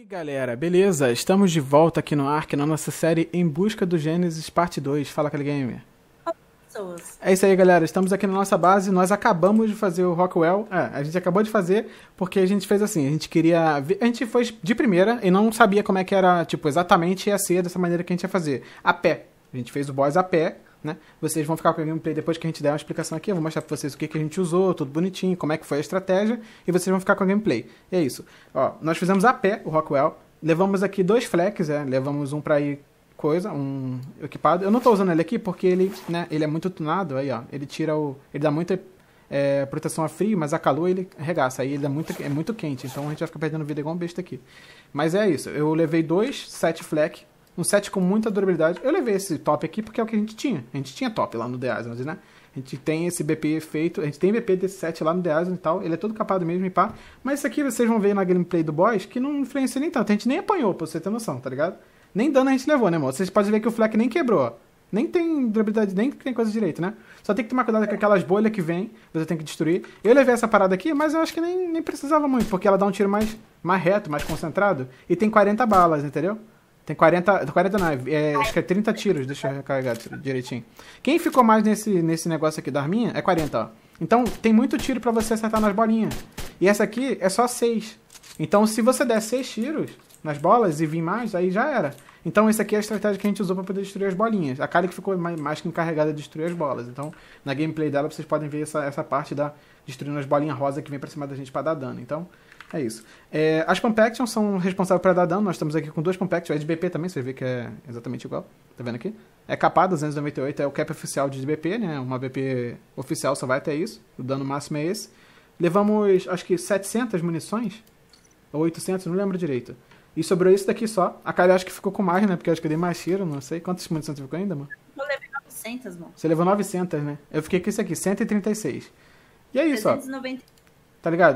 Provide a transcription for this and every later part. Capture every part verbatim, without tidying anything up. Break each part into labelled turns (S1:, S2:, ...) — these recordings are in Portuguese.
S1: E galera, beleza? Estamos de volta aqui no Ark, na nossa série Em Busca do Gênesis parte dois. Fala, Kelly Gamer.
S2: Pessoas.
S1: É isso aí, galera. Estamos aqui na nossa base. Nós acabamos de fazer o Rockwell. É, a gente acabou de fazer porque a gente fez assim. A gente queria ver... A gente foi de primeira e não sabia como é que era, tipo, exatamente ia ser dessa maneira que a gente ia fazer. A pé. A gente fez o boss a pé, né? Vocês vão ficar com a gameplay depois que a gente der uma explicação aqui. Eu vou mostrar pra vocês o que, que a gente usou, tudo bonitinho, como é que foi a estratégia. E vocês vão ficar com a gameplay. E é isso. Ó, nós fizemos a pé o Rockwell. Levamos aqui dois flex, é. Levamos um pra ir... coisa, um equipado. Eu não tô usando ele aqui porque ele, né, ele é muito tunado, aí ó, ele tira o, ele dá muita é, proteção a frio, mas a calor ele arregaça, aí ele é muito, é muito quente, então a gente vai ficar perdendo vida igual um besta aqui. Mas é isso, eu levei dois set flak, um set com muita durabilidade. Eu levei esse top aqui porque é o que a gente tinha, a gente tinha top lá no The Island, né? A gente tem esse B P feito, a gente tem B P desse set lá no The Island e tal, ele é todo capado mesmo e pá, mas isso aqui vocês vão ver na gameplay do boss que não influencia nem tanto, a gente nem apanhou, pra você ter noção, tá ligado? Nem dano a gente levou, né, amor? Vocês podem ver que o flak nem quebrou, ó. Nem tem durabilidade, nem tem coisa direito, né? Só tem que tomar cuidado com aquelas bolhas que vem, você tem que destruir. Eu levei essa parada aqui, mas eu acho que nem, nem precisava muito, porque ela dá um tiro mais, mais reto, mais concentrado, e tem quarenta balas, entendeu? Tem quarenta, quarenta não, é, acho que é trinta tiros, deixa eu recarregar direitinho. Quem ficou mais nesse, nesse negócio aqui da arminha é quarenta, ó. Então tem muito tiro pra você acertar nas bolinhas. E essa aqui é só seis. Então se você der seis tiros nas bolas e vir mais, aí já era. Então essa aqui é a estratégia que a gente usou para poder destruir as bolinhas. A Kali que ficou mais, mais que encarregada de destruir as bolas. Então na gameplay dela vocês podem ver essa, essa parte da destruindo as bolinhas rosa que vem para cima da gente para dar dano. Então é isso. É, as Pump Actions são responsáveis para dar dano. Nós estamos aqui com duas Pump Actions. É de B P também, você vê que é exatamente igual. Tá vendo aqui? É capado, duzentos e noventa e oito é o cap oficial de B P, né? Uma B P oficial só vai até isso. O dano máximo é esse. Levamos acho que setecentas munições. Ou oitocentas, não lembro direito. E sobrou isso daqui só. A Kali acho que ficou com mais, né? Porque eu acho que eu dei mais tiro, não sei. Quantas munições você ficou ainda, mano?
S2: Eu levei novecentas, mano.
S1: Você levou novecentas, né? Eu fiquei com isso aqui, cento e trinta e seis. E é isso,
S2: trezentos e noventa.
S1: ó. Tá ligado?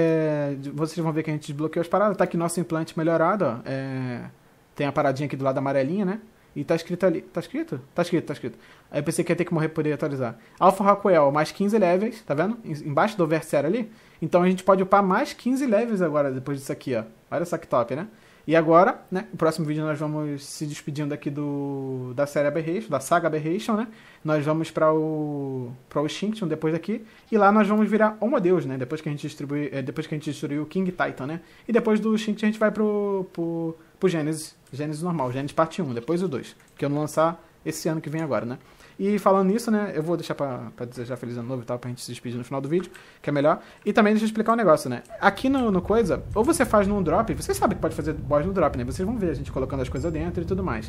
S1: É, vocês vão ver que a gente desbloqueou as paradas. Tá aqui nosso implante melhorado, ó. É, tem a paradinha aqui do lado amarelinha, né? E tá escrito ali. Tá escrito? Tá escrito, tá escrito. Aí eu pensei que ia ter que morrer pra poder atualizar. Alpha Rockwell, mais quinze levels, tá vendo? Embaixo do Overseer ali. Então a gente pode upar mais quinze levels agora, depois disso aqui, ó. Olha só que top, né? E agora, né, no próximo vídeo nós vamos se despedindo aqui do, da série Aberration, da saga Aberration, né? Nós vamos para o para o Extinction depois daqui, e lá nós vamos virar Homo Deus, né? Depois que a gente distribui, é, depois que a gente destruir o King Titan, né? E depois do Extinction a gente vai pro pro, pro Gênesis, Gênesis normal, Gênesis parte um, depois o dois, que eu vou lançar esse ano que vem agora, né? E falando nisso, né, eu vou deixar pra, pra desejar feliz ano novo e tal, pra gente se despedir no final do vídeo, que é melhor. E também deixa eu explicar um negócio, né. Aqui no, no coisa, ou você faz num drop, você sabe que pode fazer boss no drop, né, vocês vão ver a gente colocando as coisas dentro e tudo mais.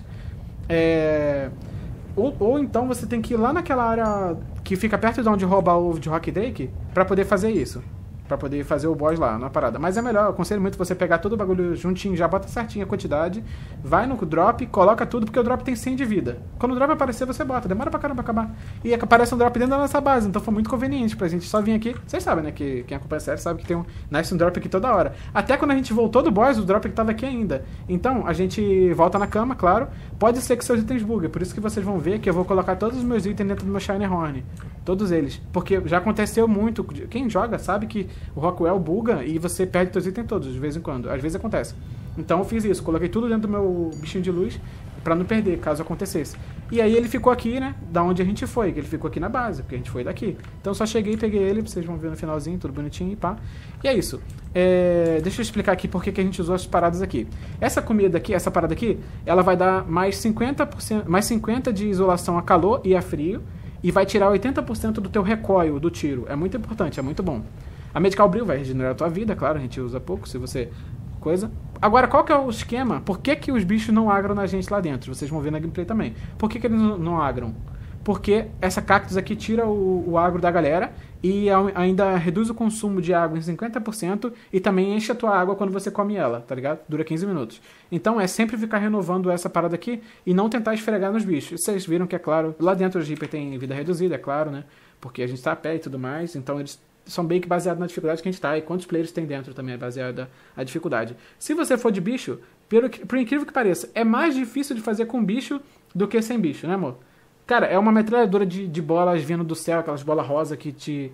S1: É... Ou, ou então você tem que ir lá naquela área que fica perto de onde rouba o ovo de Rock Drake, pra poder fazer isso. Pra poder fazer o boss lá na parada. Mas é melhor, eu aconselho muito você pegar todo o bagulho juntinho, já bota certinho a quantidade, vai no drop, coloca tudo, porque o drop tem cem de vida. Quando o drop aparecer, você bota, demora pra caramba acabar. E aparece um drop dentro da nossa base, então foi muito conveniente pra gente só vir aqui. Vocês sabem, né, que quem acompanha a série sabe que tem um nice um drop aqui toda hora. Até quando a gente voltou do boss, o drop tava aqui ainda. Então, a gente volta na cama, claro. Pode ser que seus itens buguem, por isso que vocês vão ver que eu vou colocar todos os meus itens dentro do meu Shiner Horn. Todos eles. Porque já aconteceu muito. Quem joga sabe que o Rockwell buga e você perde seus itens todos, de vez em quando. Às vezes acontece. Então eu fiz isso, coloquei tudo dentro do meu bichinho de luz pra não perder, caso acontecesse. E aí ele ficou aqui, né, da onde a gente foi, que ele ficou aqui na base, porque a gente foi daqui. Então eu só cheguei e peguei ele, vocês vão ver no finalzinho, tudo bonitinho e pá. E é isso. É... Deixa eu explicar aqui por que que a gente usou as paradas aqui. Essa comida aqui, essa parada aqui, ela vai dar mais cinquenta por cento, mais cinquenta de isolação a calor e a frio, e vai tirar oitenta por cento do teu recoil do tiro. É muito importante, é muito bom. A Medical Brew vai regenerar a tua vida, claro, a gente usa pouco, se você... coisa. Agora, qual que é o esquema? Por que que os bichos não agram na gente lá dentro? Vocês vão ver na gameplay também. Por que que eles não, não agram? Porque essa cactus aqui tira o, o agro da galera e ainda reduz o consumo de água em cinquenta por cento e também enche a tua água quando você come ela, tá ligado? Dura quinze minutos. Então é sempre ficar renovando essa parada aqui e não tentar esfregar nos bichos. Vocês viram que é claro, lá dentro os Reaper tem vida reduzida, é claro, né? Porque a gente tá a pé e tudo mais, então eles são bem que baseados na dificuldade que a gente tá, e quantos players tem dentro também é baseada a dificuldade. Se você for de bicho, pelo, por incrível que pareça, é mais difícil de fazer com bicho do que sem bicho, né, amor? Cara, é uma metralhadora de, de bolas vindo do céu, aquelas bolas rosa que te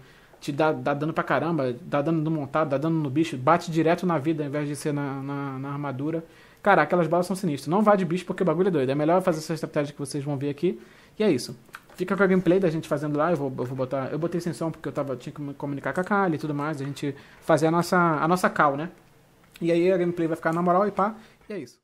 S1: te dá, dá dano pra caramba, dá dano no montado, dá dano no bicho, bate direto na vida ao invés de ser na, na, na armadura. Cara, aquelas balas são sinistras. Não vá de bicho porque o bagulho é doido. É melhor fazer essa estratégia que vocês vão ver aqui. E é isso. Fica com a gameplay da gente fazendo lá. Eu vou, eu vou botar. Eu botei sem som porque eu tava, tinha que me comunicar com a Kali e tudo mais. A gente fazer a nossa, a nossa call, né? E aí a gameplay vai ficar na moral e pá. E é isso.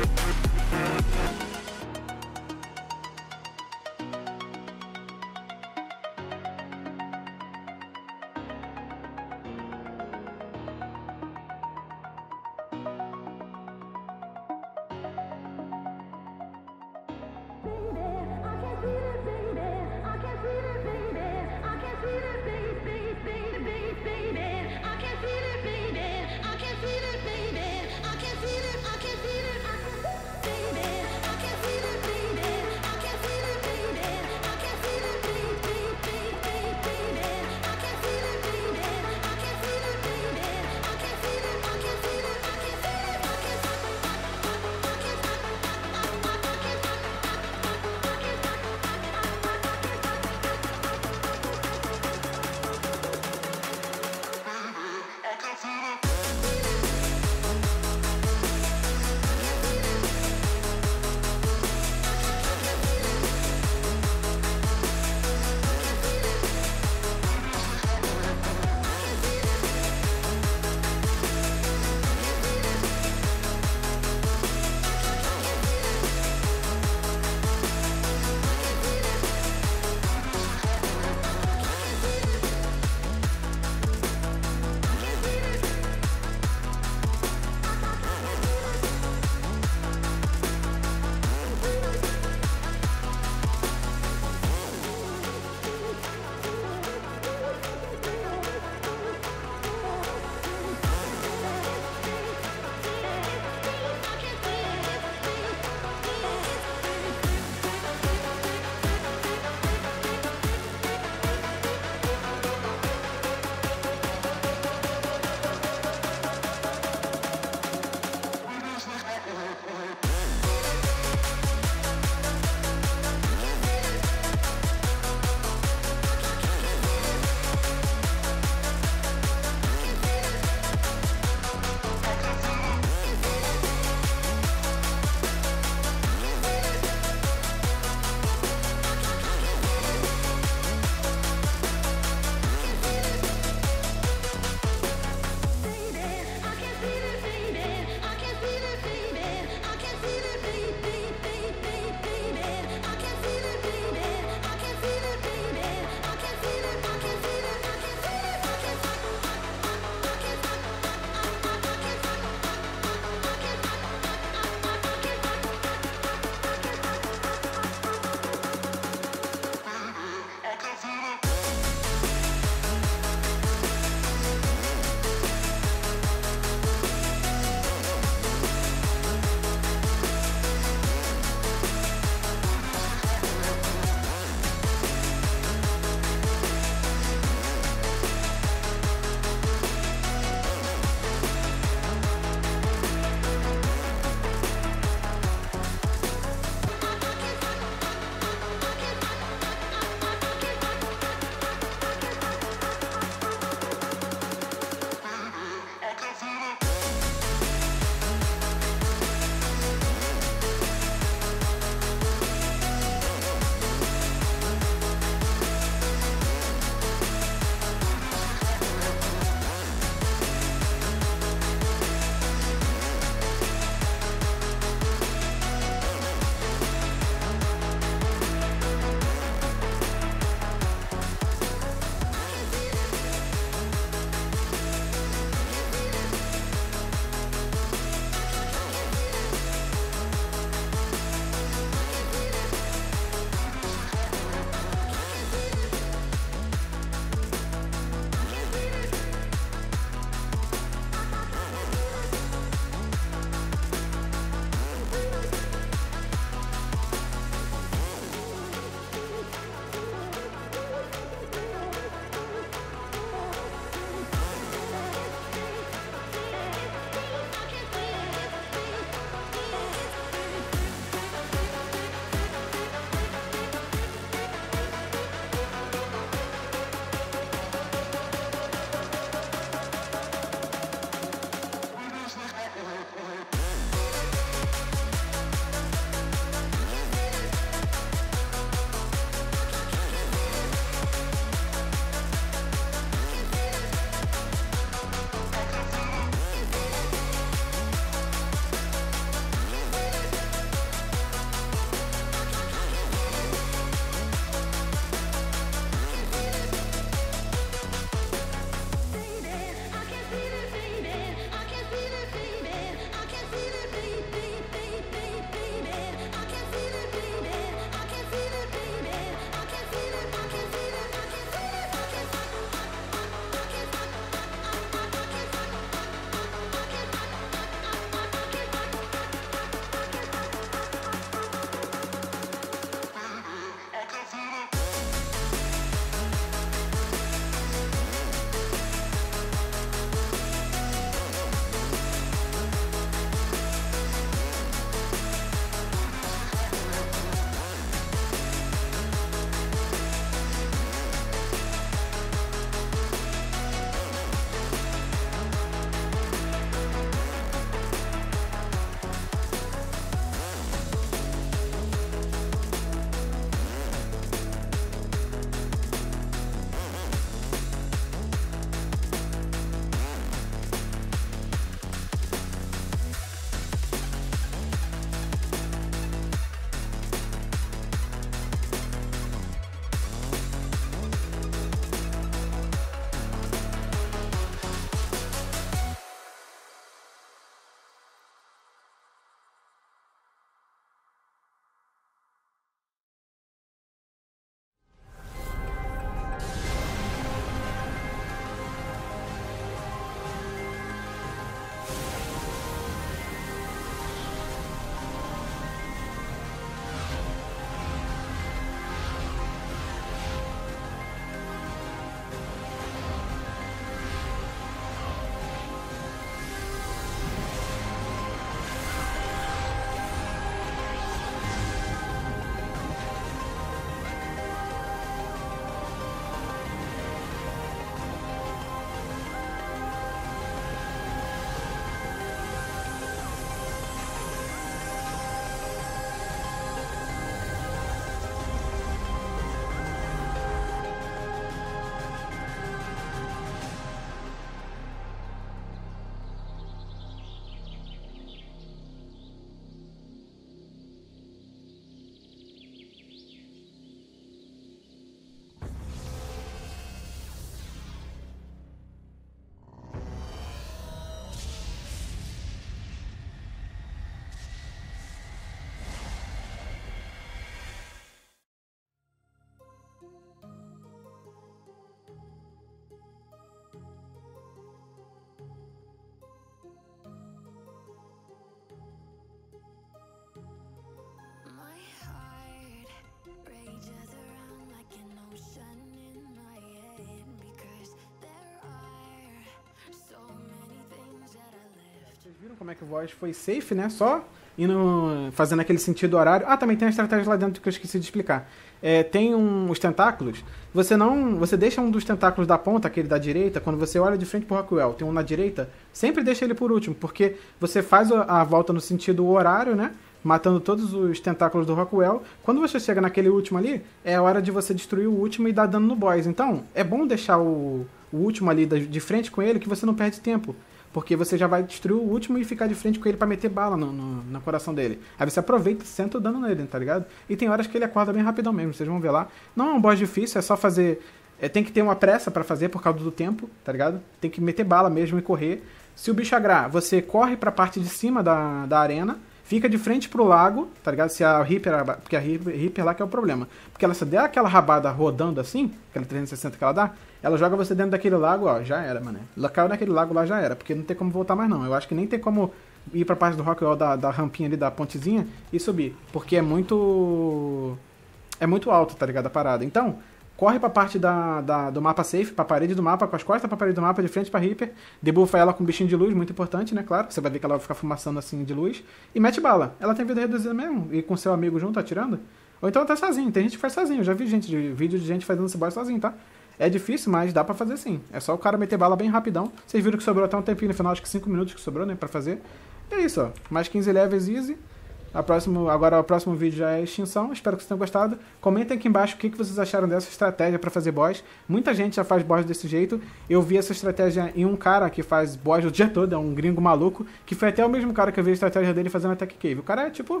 S1: viram como é que o voz foi safe, né? Só indo, fazendo aquele sentido horário. Ah, também tem a estratégia lá dentro que eu esqueci de explicar. É, tem um, os tentáculos. Você não, você deixa um dos tentáculos da ponta, aquele da direita, quando você olha de frente pro Rockwell, tem um na direita, sempre deixa ele por último, porque você faz a, a volta no sentido horário, né? Matando todos os tentáculos do Rockwell. Quando você chega naquele último ali, é a hora de você destruir o último e dar dano no boss. Então, é bom deixar o, o último ali de frente com ele, que você não perde tempo. Porque você já vai destruir o último e ficar de frente com ele pra meter bala no, no, no coração dele. Aí você aproveita e senta o dano nele, tá ligado? E tem horas que ele acorda bem rapidão mesmo, vocês vão ver lá. Não é um boss difícil, é só fazer... É, tem que ter uma pressa pra fazer por causa do tempo, tá ligado? Tem que meter bala mesmo e correr. Se o bicho agrar, você corre pra parte de cima da, da arena, fica de frente pro lago, tá ligado? Se a Reaper... Porque a Reaper lá que é o problema. Porque ela se der aquela rabada rodando assim, aquela trezentos e sessenta que ela dá, ela joga você dentro daquele lago, ó, já era, mano. Ela caiu naquele lago lá, já era, porque não tem como voltar mais não. Eu acho que nem tem como ir pra parte do Rockwell da, da rampinha ali, da pontezinha, e subir. Porque é muito... É muito alto, tá ligado, a parada. Então, corre pra parte da, da, do mapa safe, pra parede do mapa, com as costas pra parede do mapa, de frente pra Reaper. Debuffa ela com um bichinho de luz, muito importante, né, claro. Você vai ver que ela vai ficar fumaçando assim de luz. E mete bala. Ela tem vida reduzida mesmo, e com seu amigo junto, atirando. Ou então até sozinho, tem gente que faz sozinho. Eu já vi gente de vídeo de gente fazendo esse boss sozinho, tá? É difícil, mas dá pra fazer sim. É só o cara meter bala bem rapidão. Vocês viram que sobrou até um tempinho no final, acho que cinco minutos que sobrou, né, pra fazer. E é isso, ó. Mais quinze levels easy. A próximo, agora o próximo vídeo já é extinção. Espero que vocês tenham gostado. Comentem aqui embaixo o que vocês acharam dessa estratégia pra fazer boss. Muita gente já faz boss desse jeito. Eu vi essa estratégia em um cara que faz boss o dia todo, é um gringo maluco, que foi até o mesmo cara que eu vi a estratégia dele fazendo Attack Cave. O cara é tipo...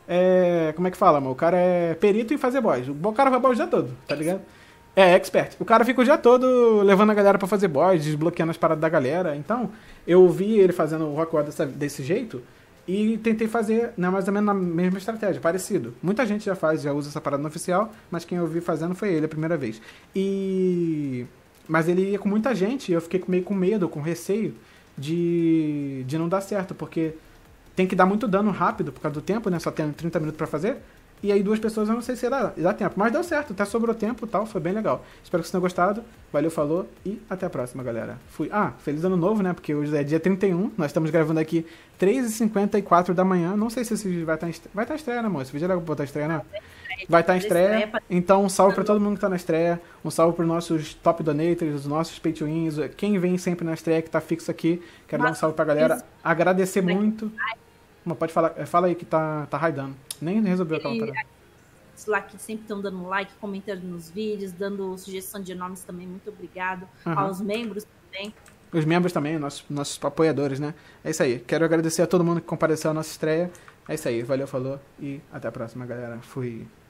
S1: É, como é que fala, mano? O cara é perito em fazer boss. O cara vai boss o dia todo, tá ligado? É, expert. O cara fica o dia todo levando a galera pra fazer boss, desbloqueando as paradas da galera. Então, eu vi ele fazendo o Rockwell desse, desse jeito e tentei fazer, né, mais ou menos na mesma estratégia, parecido. Muita gente já faz, já usa essa parada no oficial, mas quem eu vi fazendo foi ele a primeira vez. E... Mas ele ia com muita gente e eu fiquei meio com medo, com receio de, de não dar certo, porque tem que dar muito dano rápido por causa do tempo, né? Só tem trinta minutos pra fazer. E aí duas pessoas eu não sei se dá, dá tempo. Mas deu certo, até sobrou tempo e tal, foi bem legal. Espero que vocês tenham gostado. Valeu, falou e até a próxima, galera. Fui. Ah, feliz ano novo, né? Porque hoje é dia trinta e um. Nós estamos gravando aqui três e cinquenta e quatro da manhã. Não sei se esse vídeo vai estar em estreia. Vai estar em estreia, né, amor? Esse vídeo era pra estar em estreia, né? Vai estar em estreia. Então, um salve pra todo mundo que tá na estreia. Um salve pros nossos top donators, os nossos pay to wins. Quem vem sempre na estreia, que tá fixo aqui. Quero dar um salve pra galera. Agradecer muito. Mas pode falar. Fala aí que tá, tá raidando. Nem resolveu aquela parada.
S2: Lá que sempre estão dando like, comentando nos vídeos, dando sugestão de nomes também, muito obrigado. Uhum. Aos membros também.
S1: Os membros também, nossos, nossos apoiadores, né? É isso aí. Quero agradecer a todo mundo que compareceu à nossa estreia. É isso aí. Valeu, falou e até a próxima, galera. Fui.